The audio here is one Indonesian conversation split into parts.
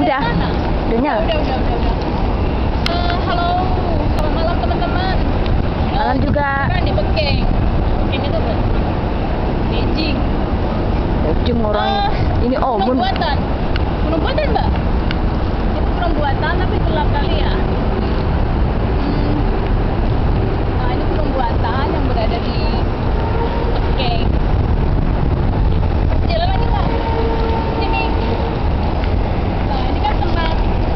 Udah. Udah nyala. Udah. Halo, selamat malam teman-teman. Malam juga. Kan di Bekeng. Bekeng itu apa? Beijing. Beijing orang. Ini Gunung buatan. Gunung buatan, Mbak? Itu gunung buatan tapi gelap kali ya. Nah, ini gunung buatan yang berada di Bekeng. Jalan lagi, Mbak. Sini. Nah, ini kan tempat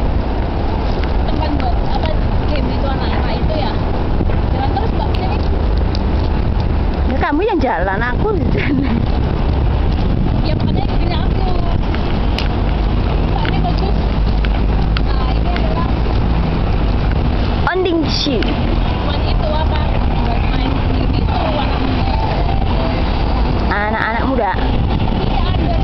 buat apa game itu anak-anak itu ya. Jalan terus, Mbak, sini. Ya, kamu yang jalan, aku di sana. Ya makanya ikutin aku. Nah, ini bagus. Nah, ini adalah Ondingshi. buat itu apa? Buat main game itu anak-anak. Anak-anak muda. Ini ada.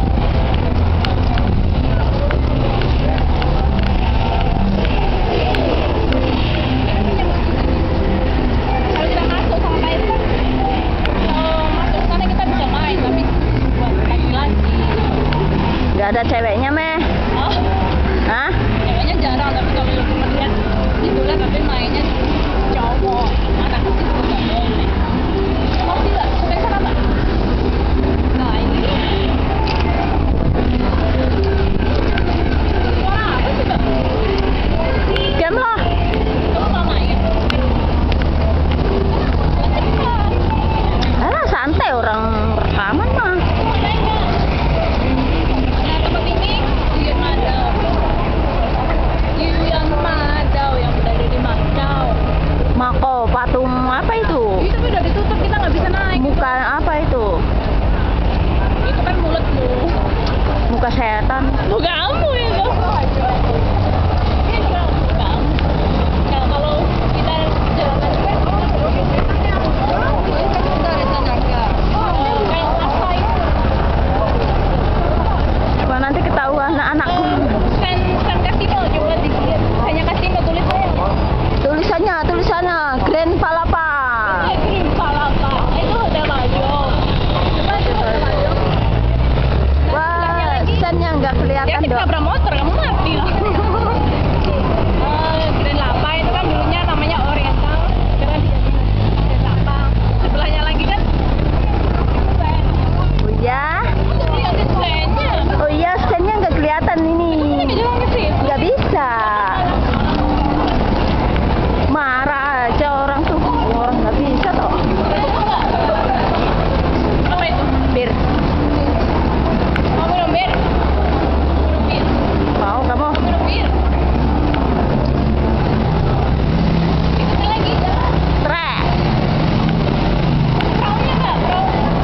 Kalau kita masuk sama Pak Irfan, kalau masuk sana kita bisa main, tapi buat laki-laki. Nggak ada ceweknya, Meh. Oh, Hah? kayaknya jarang, tapi kalau cuma lihat itulah, tapi mainnya cowok, anak kecil juga nggak boleh. Mau tidak? Sampai sana, Mbak? Nah, ini suara apa sih, Mbak? Diam loh. Kamu nggak main? Nanti bisa. Alah, santai orang rekaman mah. Mau main nggak? Nah, tempat ini Yuyun Madao. Yuyun Madao yang berada di Macau. Mako, patung apa itu? Itu tapi udah ditutup, kita nggak bisa naik. Muka apa itu? Itu kan mulutmu. Muka setan. Bukan kamu itu. Ini juga bukan kamu. Nah, kalau kita jalan kan kayak apa itu? Wah, nanti ketahuan anak-anakku. San Casino, coba dilihat. Hanya Casino tulisannya. Tulisannya Grand Palapa. Green Palapa. Itu udah maju. Coba udah maju. Wah, stand yang nggak Ya kelihatan kita dong. tabrak motor, kamu mati lah. Grand Lapa itu kan dulunya namanya Oriental, sekarang dijadikan Grand Lapa. Sebelahnya lagi kan stand. Oh iya? Lihat di standnya. Oh iya, standnya nggak kelihatan ini. Ini jalan ke situ. Nggak bisa. Marah aja orang tuh. Orang nggak bisa toh. Apa itu? Bir. Mau minum bir? Minum bir. Mau kamu? Minum bir. Ikutin lagi jalan. Trek. Perahunya nggak? Perahu.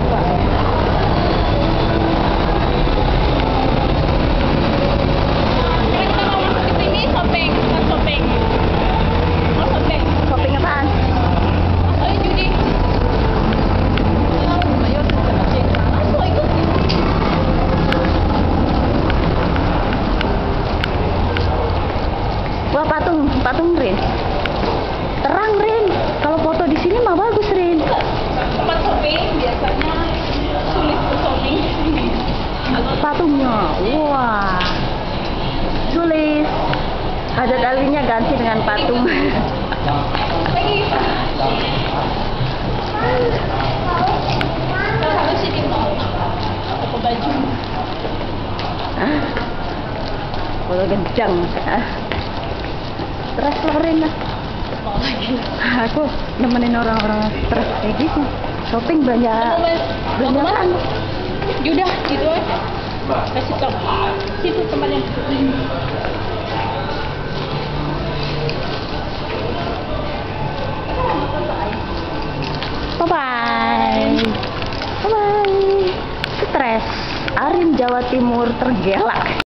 Sekarang kita mau masuk ke sini shopping, bukan shopping. Mau shopping. Shopping apaan? Ayo judi. Ayo masuk ikut. Wah, patung Rin. Terang Rin. Kalau foto di sini mah bagus Rin. Tempat shopping biasanya sulit untuk shopping. Patungnya, wah, sulit. Ada dalinya ganti dengan patung. Lagi. Kalau sini mau toko baju. Kalau kencang. Stres lah Rin lah. Mau lagi. Aku nemenin orang-orang stres kayak gitu. Shopping banyak Mau kan. Yaudah, gitu aja. Kasih tau. Situ tempatnya. Bye-bye. Bye-bye. Stres. Arin Jawa Timur tergelak.